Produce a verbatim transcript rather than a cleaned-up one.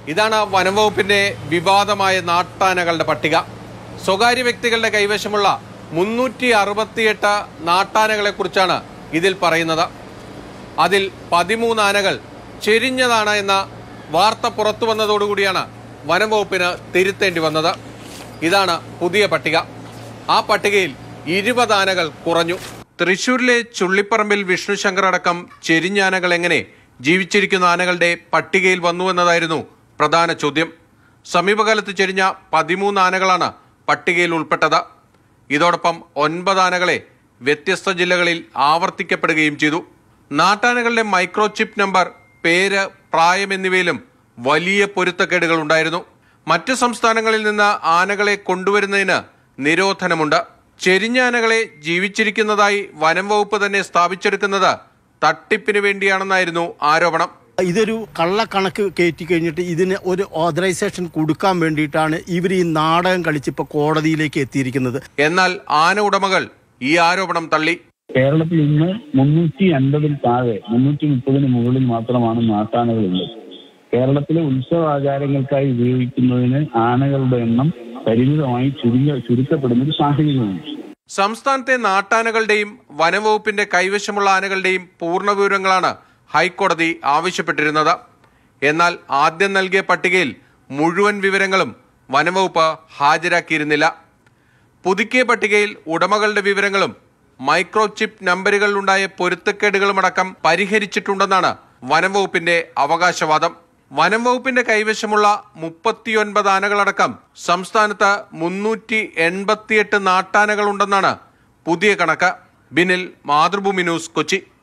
ഇതാണ് വനംവകുപ്പിന്റെ വിവാദമായ നാട്ടാനകളുടെ പട്ടിക. സ്വകാര്യ വ്യക്തികളുടെ കൈവശമുള്ള മുന്നൂറ്റി അറുപത്തിയെട്ട് നാട്ടാനകളെ കുറിച്ചാണ് ഇതിൽ പറയുന്നത്. അതിൽ പതിമൂന്ന് ആനകൾ ചെരിഞ്ഞതാണ് എന്ന വാർത്ത പുറത്തു വന്നതോടുകൂടിയാണ് വനംവകുപ്പിന് തിരുത്തേണ്ടി വന്നത്. ഇതാണ് പുതിയ പട്ടിക. ആ പട്ടികയിൽ ഇരുപത് ആനകൾ കുറഞ്ഞു. തൃശൂരിലെ ചുള്ളിപ്പറമ്പിൽ വിഷ്ണു ശങ്കർ അടക്കം ചെരിഞ്ഞാനകൾ എങ്ങനെ ജീവിച്ചിരിക്കുന്ന ആനകളുടെ പട്ടികയിൽ വന്നുവെന്നതായിരുന്നു പ്രധാന ചോദ്യം. സമീപകാലത്ത് ചെരിഞ്ഞ പതിമൂന്ന് ആനകളാണ് പട്ടികയിൽ ഉൾപ്പെട്ടത്. ഇതോടൊപ്പം ഒൻപത് ആനകളെ വ്യത്യസ്ത ജില്ലകളിൽ ആവർത്തിക്കപ്പെടുകയും ചെയ്തു. നാട്ടാനകളുടെ മൈക്രോചിപ്പ് നമ്പർ, പേര്, പ്രായം എന്നിവയിലും വലിയ പൊരുത്തക്കേടുകൾ ഉണ്ടായിരുന്നു. മറ്റ് സംസ്ഥാനങ്ങളിൽ നിന്ന് ആനകളെ കൊണ്ടുവരുന്നതിന് നിരോധനമുണ്ട്. ചെരിഞ്ഞ ആനകളെ ജീവിച്ചിരിക്കുന്നതായി വനം വകുപ്പ് തന്നെ സ്ഥാപിച്ചെടുക്കുന്നത് തട്ടിപ്പിന് വേണ്ടിയാണെന്നായിരുന്നു ആരോപണം. ഇതൊരു കള്ളക്കണക്ക് കയറ്റി കഴിഞ്ഞിട്ട് ഇതിന് ഒരു ഓതറൈസേഷൻ കൊടുക്കാൻ വേണ്ടിയിട്ടാണ് ഇവർ ഈ നാടകം കളിച്ചിപ്പോൾ കോടതിയിലേക്ക് എത്തിയിരിക്കുന്നത്. എന്നാൽ ആന ഉടമകൾ ഈ ആരോപണം തള്ളി. കേരളത്തിൽ ഇന്ന് മുന്നൂറ്റി അൻപതിൽ താഴെ മുന്നൂറ്റി മുപ്പതിന് മുകളിൽ മാത്രമാണ് നാട്ടാനകളുള്ളത്. കേരളത്തിലെ ഉത്സവാചാരങ്ങൾക്കായി ഉപയോഗിക്കുന്നതിന് ആനകളുടെ എണ്ണം പരിമിതമായി ചുരുങ്ങ ചുരുക്കപ്പെടുന്ന ഒരു സാഹചര്യമാണ്. സംസ്ഥാനത്തെ നാട്ടാനകളുടെയും വനംവകുപ്പിന്റെ കൈവശമുള്ള ആനകളുടെയും പൂർണ്ണ വിവരങ്ങളാണ് ഹൈക്കോടതി ആവശ്യപ്പെട്ടിരുന്നത്. എന്നാൽ ആദ്യം നൽകിയ പട്ടികയിൽ മുഴുവൻ വിവരങ്ങളും വനംവകുപ്പ് ഹാജരാക്കിയിരുന്നില്ല. പുതുക്കിയ പട്ടികയിൽ ഉടമകളുടെ വിവരങ്ങളും മൈക്രോചിപ്പ് നമ്പറുകളിലുണ്ടായ പൊരുത്തക്കേടുകളുമടക്കം പരിഹരിച്ചിട്ടുണ്ടെന്നാണ് വനംവകുപ്പിന്റെ അവകാശവാദം. വനംവകുപ്പിന്റെ കൈവശമുള്ള മുപ്പത്തിയൊൻപത് ആനകളടക്കം സംസ്ഥാനത്ത് മുന്നൂറ്റി എൺപത്തിയെട്ട് നാട്ടാനകൾ ഉണ്ടെന്നാണ് പുതിയ കണക്ക്. ബിനിൽ, മാതൃഭൂമി ന്യൂസ്, കൊച്ചി.